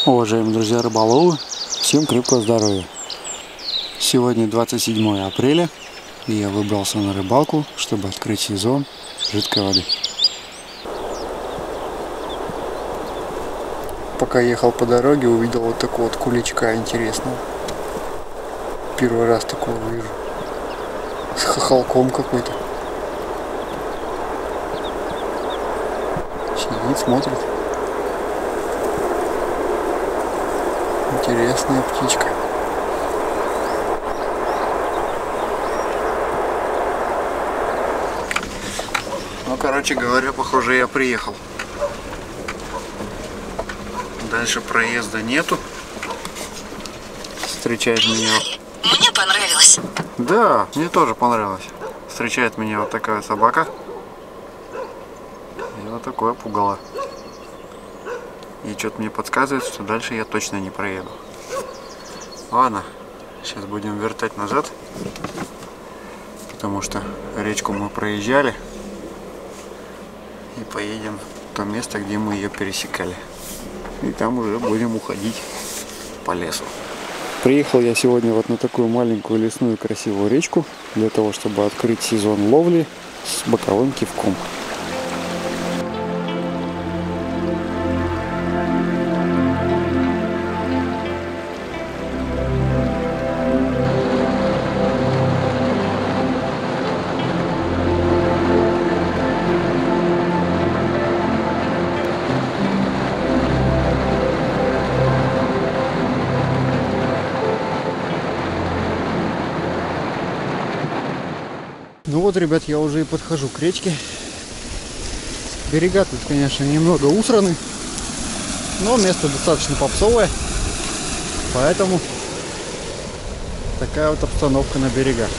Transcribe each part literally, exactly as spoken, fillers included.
Уважаемые друзья рыболовы, всем крепкого здоровья! Сегодня двадцать седьмое апреля, и я выбрался на рыбалку, чтобы открыть сезон жидкой воды. Пока ехал по дороге, увидел вот такого вот куличка интересного. Первый раз такого вижу. С хохолком какой-то. Сидит, смотрит. Интересная птичка. Ну, короче говоря, похоже, я приехал. Дальше проезда нету. Встречает меня... Мне понравилось. Да, мне тоже понравилось. Встречает меня вот такая собака. И вот такое пугало. И что-то мне подсказывает, что дальше я точно не проеду. Ладно, сейчас будем вертать назад. Потому что речку мы проезжали. И поедем в то место, где мы ее пересекали. И там уже будем уходить по лесу. Приехал я сегодня вот на такую маленькую лесную красивую речку. Для того, чтобы открыть сезон ловли с боковым кивком. Ну вот, ребят, я уже и подхожу к речке. Берега тут, конечно, немного усраны, но место достаточно попсовое, поэтому такая вот обстановка на берегах.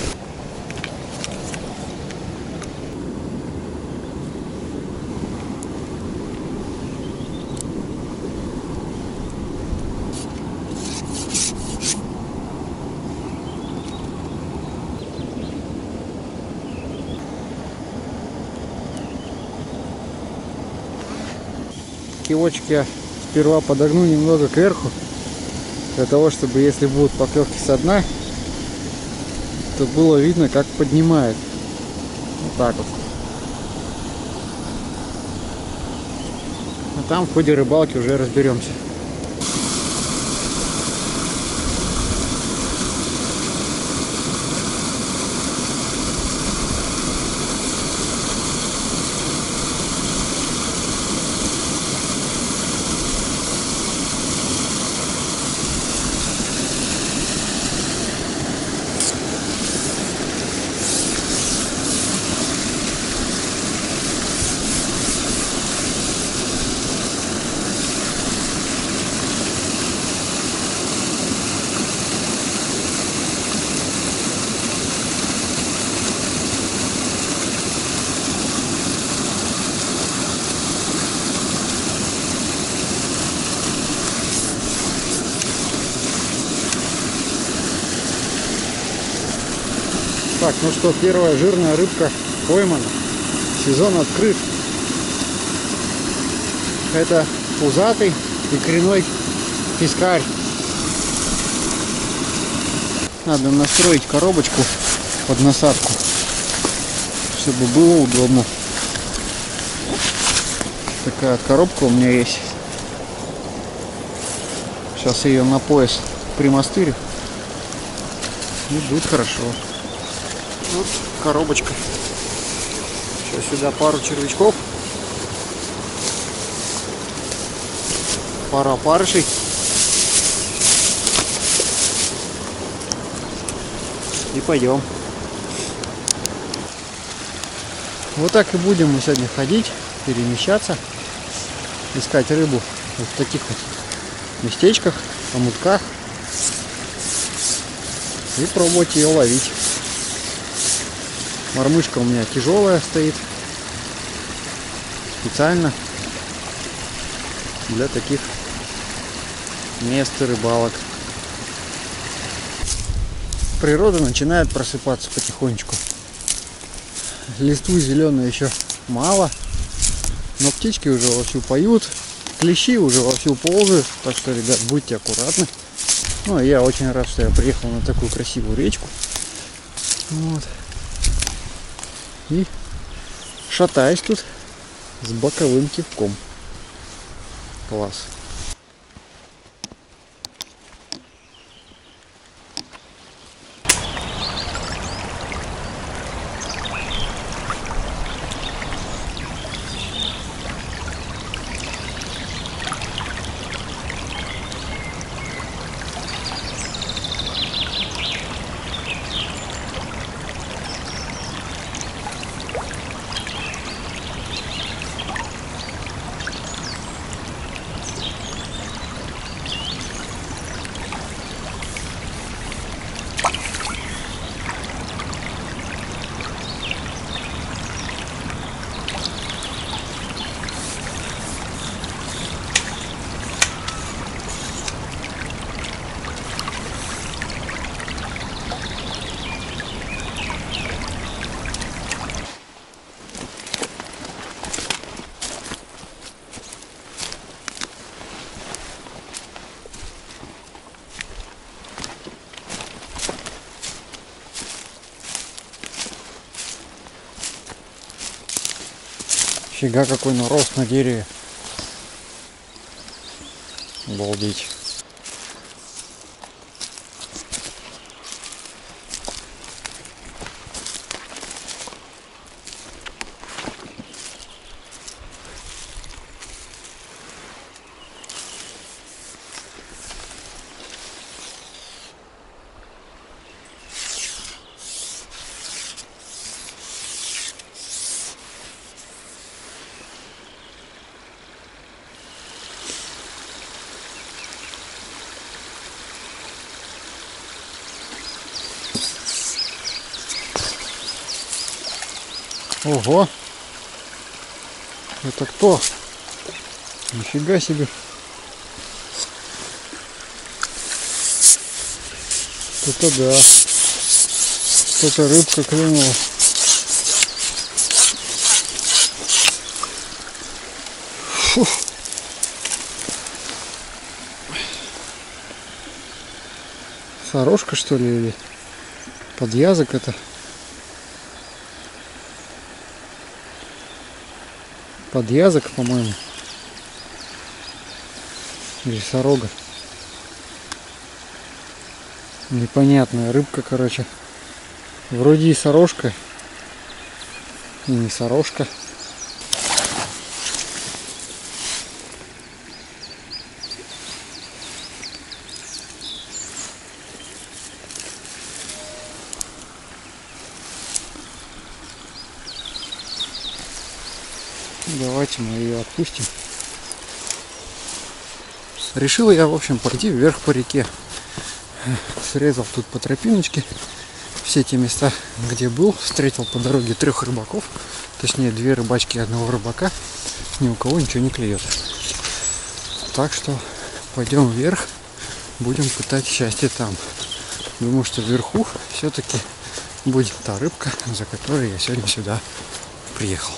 Кивочек я сперва подогну немного кверху, для того, чтобы, если будут поклевки со дна, то было видно, как поднимает. Вот так вот. А там в ходе рыбалки уже разберемся. Так, ну что, первая жирная рыбка поймана. Сезон открыт. Это пузатый икряной пескарь. Надо настроить коробочку под насадку, чтобы было удобно. Такая коробка у меня есть. Сейчас ее на пояс примастырю. И будет хорошо. Вот коробочка. Сейчас сюда пару червячков, пара опарышей. И пойдем. Вот так и будем мы сегодня ходить, перемещаться, искать рыбу вот в таких вот местечках, омутках и пробовать ее ловить. Мормышка у меня тяжелая стоит, специально для таких мест и рыбалок. Природа начинает просыпаться потихонечку. Листвы зеленой еще мало, но птички уже вовсю поют. клещи уже вовсю ползают, так что, ребят, будьте аккуратны. Ну, я очень рад, что я приехал на такую красивую речку. Вот. И шатаюсь тут с боковым кивком. Класс. Фига, какой нарост на дереве. Обалдеть. Ого! Это кто? Нифига себе! Это да! Что-то рыбка клюнула. Фух. Сорожка, что ли, или подъязок это? Подъязок, по-моему. Или сорога. Непонятная рыбка, короче. Вроде и сорожка, и не сорожка. Давайте мы ее отпустим. Решил я, в общем, пойти вверх по реке. Срезал тут по тропиночке все те места, где был. Встретил по дороге трех рыбаков. Точнее, две рыбачки и одного рыбака. Ни у кого ничего не клюет. Так что пойдем вверх. Будем пытать счастье там. Думаю, что вверху все-таки будет та рыбка, за которой я сегодня сюда приехал.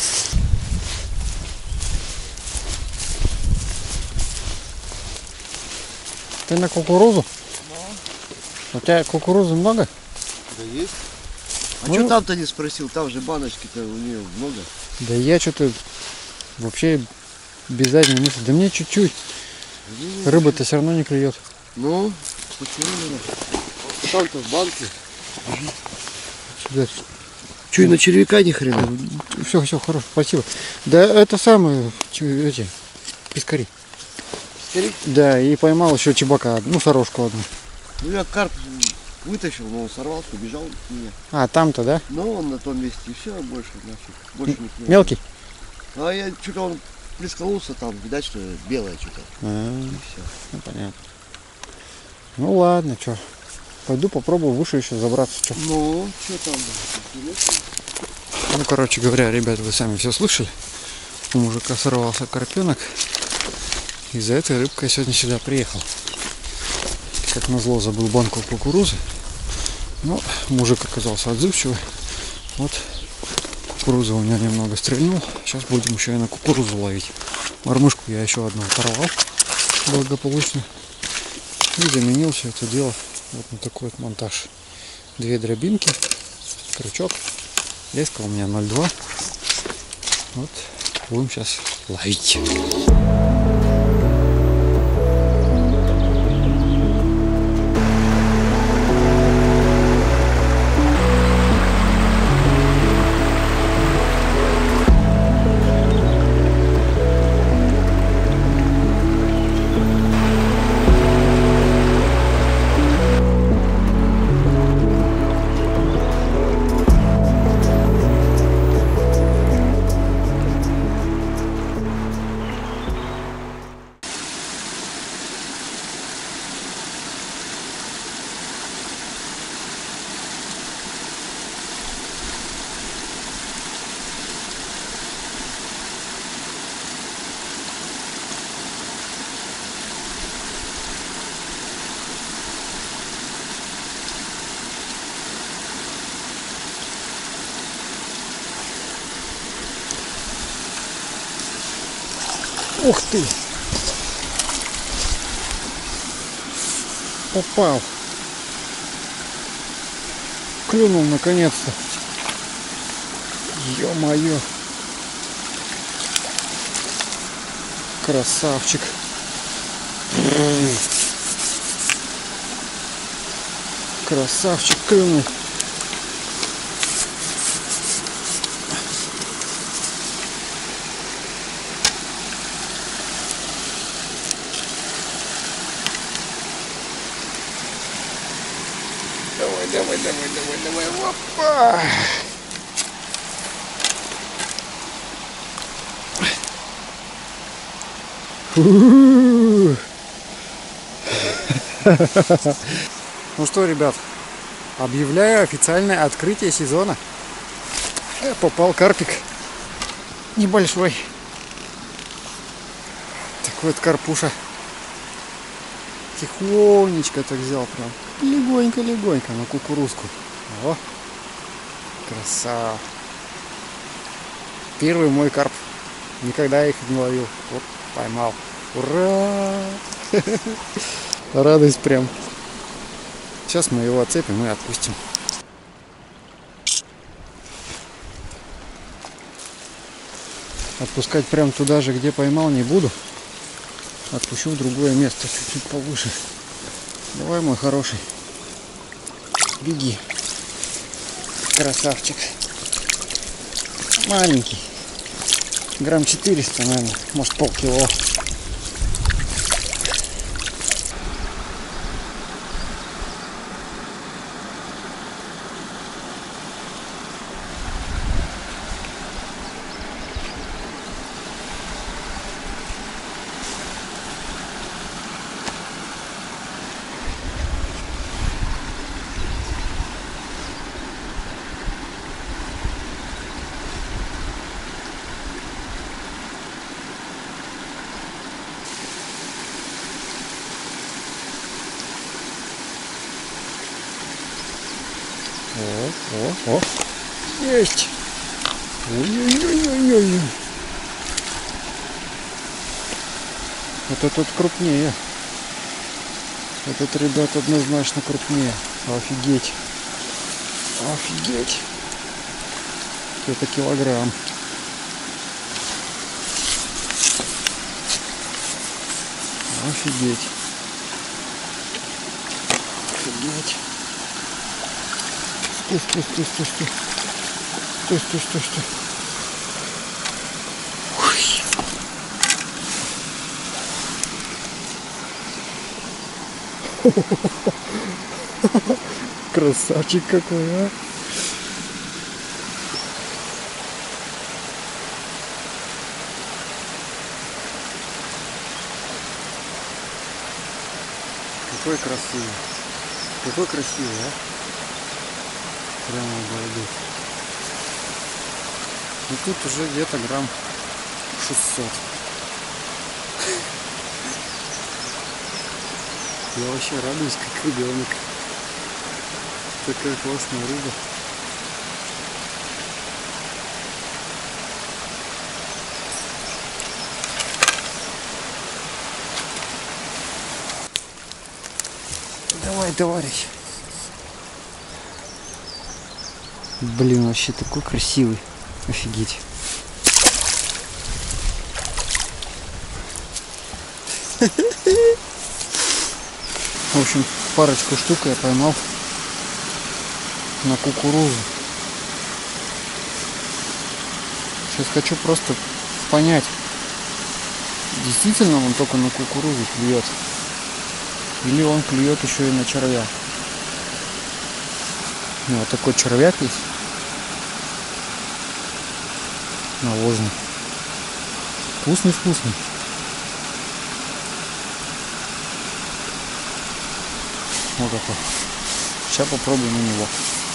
Ты на кукурузу? Да. У тебя кукурузы много? Да есть. А Ну, что там-то не спросил? Там же баночки-то у нее много. Да я что-то вообще без задней мысли. Да мне чуть-чуть. Ну, Рыба-то все равно не клюет. Ну, почему? Там-то в банке. Да. Че, и на червяка ни хрена? Все, все, хорошо, спасибо. Да это самое, чё, эти, пескари. Пескари? Да, и поймал еще чебака, ну сорожку одну. Ну я карп вытащил, но он сорвался, убежал от меня. А, там-то, да? Но он на том месте, и все, больше нафиг. Больше не клюнул. Мелкий? А я что-то он прискололся там, видать, что белое что-то. А, И все. ну, понятно. Ну ладно, что. Пойду попробую выше еще забраться. Чё. Ну, что там? Ну, короче говоря, ребята, вы сами все слышали. У мужика сорвался карпенок. Из-за этой рыбки я сегодня сюда приехал. Как назло, забыл банку кукурузы. Но мужик оказался отзывчивый. Вот кукурузы у меня немного стрельнул. Сейчас будем еще и на кукурузу ловить. Мормышку я еще одну оторвал благополучно. И заменил все это дело вот на такой вот монтаж. Две дробинки, крючок. Леска у меня ноль два. Вот будем сейчас ловить. Ух ты! Попал! Клюнул наконец-то! Ё-моё! Красавчик! Красавчик клюнул! Давай, давай, давай, давай, давай, опа! Ну что, ребят, объявляю официальное открытие сезона. Попал карпик небольшой. Такой вот карпуша. Тихонечко так взял прям. Легонько-легонько на кукурузку. О, красава. Первый мой карп. Никогда я их не ловил. Вот, поймал. Ура! Радость прям. Сейчас мы его отцепим и отпустим. Отпускать прям туда же, где поймал, не буду. Отпущу в другое место, чуть-чуть повыше. Давай, мой хороший. Беги. Красавчик. Маленький. Грамм четыреста, наверное. Может, полкило. О, о, о. Есть. Ой-ой-ой-ой-ой. Вот этот крупнее. Этот, ребят, однозначно крупнее. Офигеть. Офигеть. Это килограмм. Офигеть. Офигеть. Стой, стой, стой, стой, стой. Стой, стой, стой, стой. Красавчик какой, а! Какой красивый. Какой красивый, а? Прямо обалдеть. И тут уже где-то грамм шестьсот. Я вообще радуюсь, как ребенок. Такая классная рыба. Давай, товарищ. Блин, вообще такой красивый. Офигеть. В общем, парочку штук я поймал на кукурузу. Сейчас хочу просто понять, действительно он только на кукурузу клюет, или он клюет еще и на червя. Ну, вот такой червяк есть. Навозный. Вкусный-вкусный. Вот такой. Сейчас попробуем на него.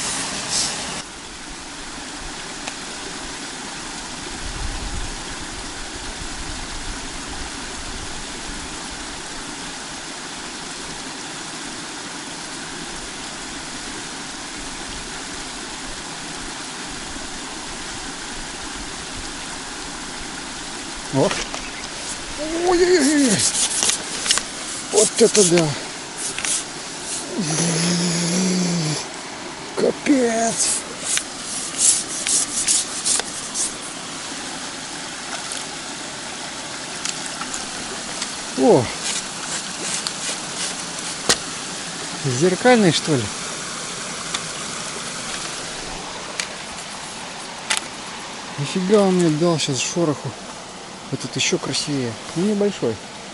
Вот. Ой-ой-ой. Вот это да. Капец. О. Зеркальный, что ли? Нифига он мне дал сейчас шороху. Этот еще красивее. Ну, небольшой.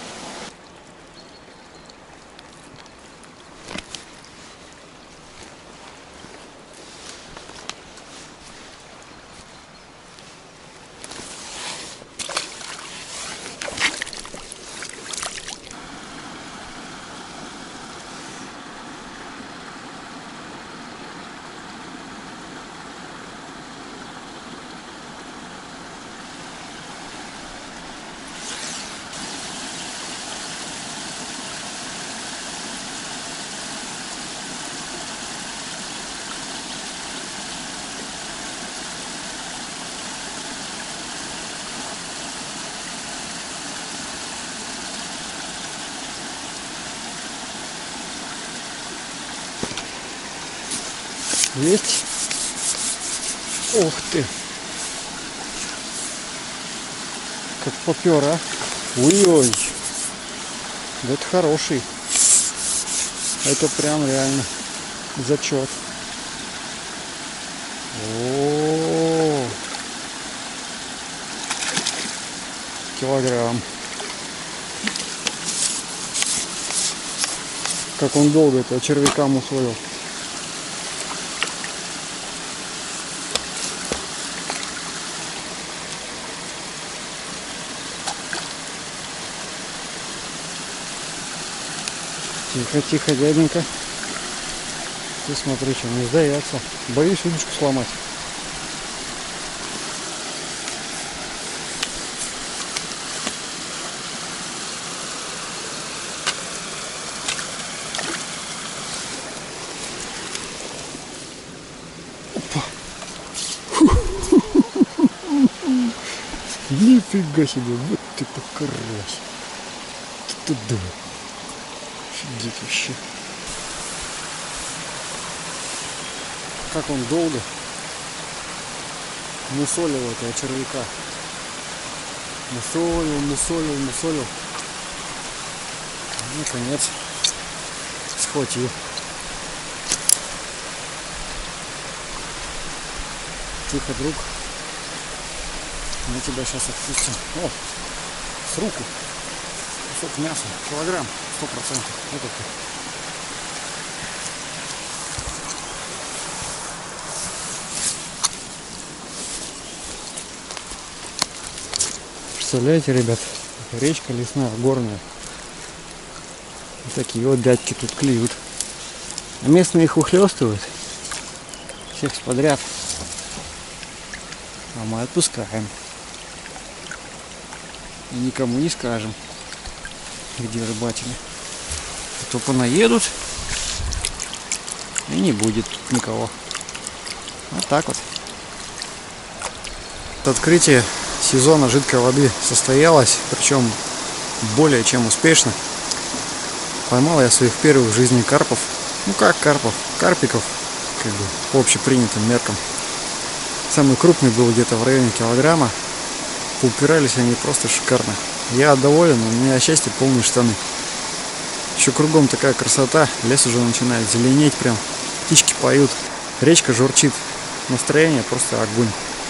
Есть. Ух ты. Как попер, а. Ой-ой. Да это хороший. Это прям реально зачет. О-о-о. Килограмм. Как он долго этого червяка мусолил. Тихо, тихо, дяденька. Ты смотри, что не сдается. Боюсь удочку сломать. Опа. Нифига себе, вот ты покарась. Ты да. Офигеть вообще. Как он долго мусолил этого червяка. Мусолил, мусолил, мусолил. Наконец схватил. Тихо, друг. Мы тебя сейчас отпустим. О, с руку. Кусок мяса. Килограмм. Сто процентов. Вот это. Представляете, ребят, речка лесная, горная. Вот такие вот дядьки тут клюют. А местные их ухлёстывают. Всех подряд. А мы отпускаем. И никому не скажем, где рыбатели. А то понаедут, и не будет никого. Вот так вот. Открытие сезона жидкой воды состоялось, причем более чем успешно. Поймал я своих первых в жизни карпов. Ну как карпов, карпиков, как бы по общепринятым меркам. Самый крупный был где-то в районе килограмма. Упирались они просто шикарно. Я доволен, у меня счастье полные штаны. Еще кругом такая красота, лес уже начинает зеленеть прям, птички поют, речка журчит, настроение просто огонь.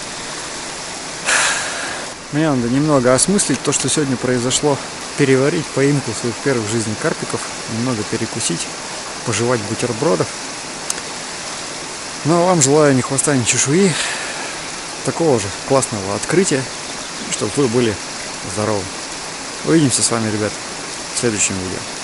Мне надо немного осмыслить то, что сегодня произошло, переварить поимку своих первых в жизни карпиков, немного перекусить, пожевать бутербродов. Ну а вам желаю ни хвоста, ни чешуи, такого же классного открытия, чтобы вы были здоровы. Увидимся с вами, ребят, в следующем видео.